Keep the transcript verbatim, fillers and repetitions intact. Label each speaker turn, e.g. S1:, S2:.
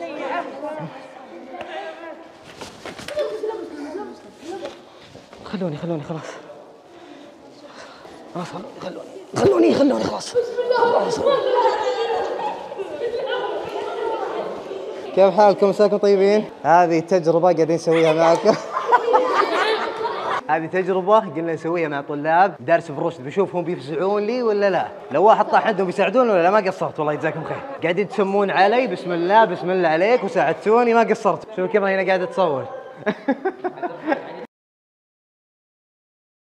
S1: خلوني خلوني خلاص خلاص خلوني خلوني خلوني خلاص. كيف حالكم؟ مساكم طيبين؟ هذه تجربة قاعدين نسويها معكم. هذه تجربة قلنا نسويها مع طلاب درس برشد، بشوفهم بيفزعون لي ولا لا. لو واحد طاح عندهم بيساعدون ولا لا؟ ما قصرت والله، جزاكم خير. قاعدين تسمون علي بسم الله بسم الله عليك وساعدتوني، ما قصرت. شوف كيف هنا قاعدة تصور.